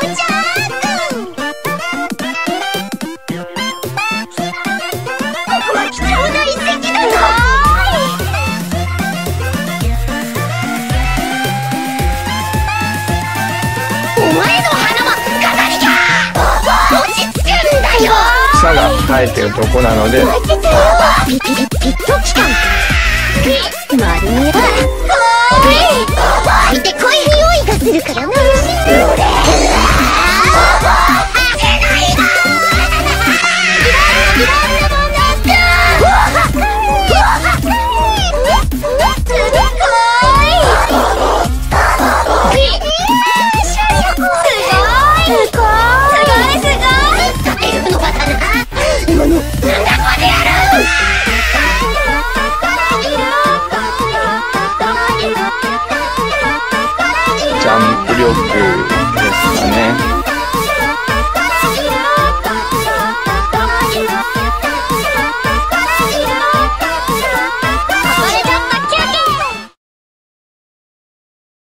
草が生えてるとこなので。 ピット期間。丸めば。入ってこい匂いがするからな。